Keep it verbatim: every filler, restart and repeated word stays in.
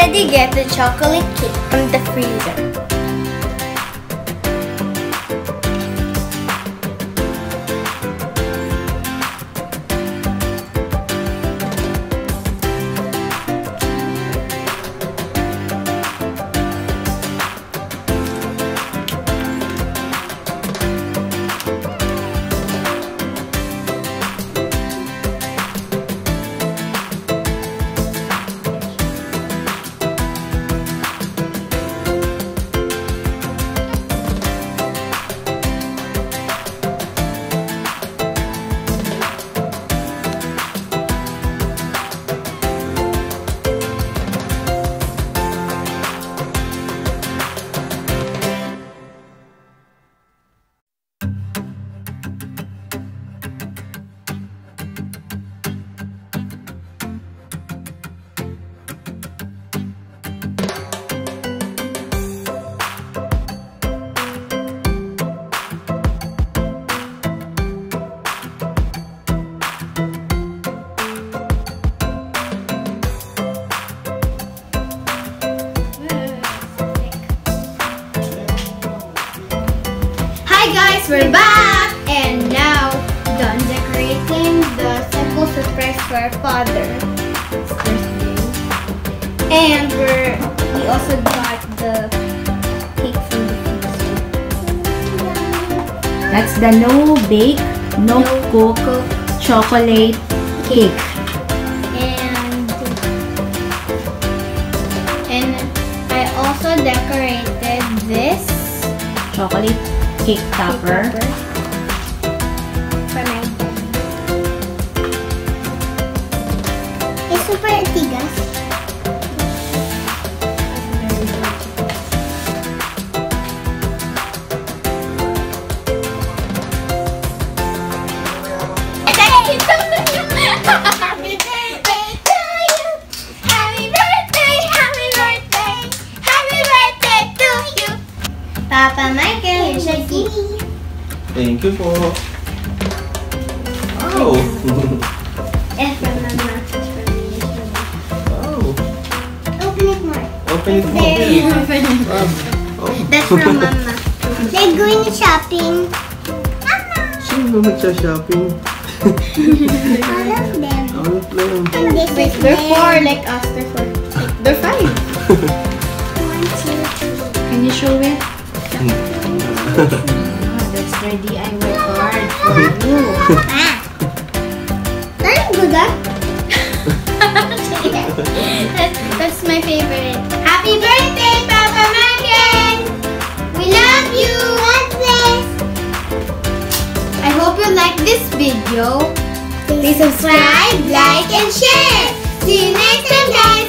already get the chocolate cake from the freezer. Guys, we're back, and now done decorating the simple surprise for our father. It's birthday, and we're we also got the cake from the freezer. That's the no bake, no, no cook, cook chocolate cake. cake. And and I also decorated this chocolate cake topper. For my dad. It's super tigas. Happy birthday to you. Happy birthday, happy birthday, happy birthday to you. Papa Michael, here's your gift. Thank you po. Oh. Eh, from Mama. Oh. Open it more. Open it more. There you open it. Oh. That's from Mama. They're going shopping. Mama. Sino nagsha-shopping? All of them. All of them. And this Wait, is they're them. four like us. They're four. They're five. One, two, three. Can you show it? Hmm. Oh, that's my D I Y card for you. Ah. Very good, ah. that's, that's my favorite. Happy birthday, Papa Michael! We love you! Love this! I hope you like this video. Please subscribe, like, and share. See you next time, guys!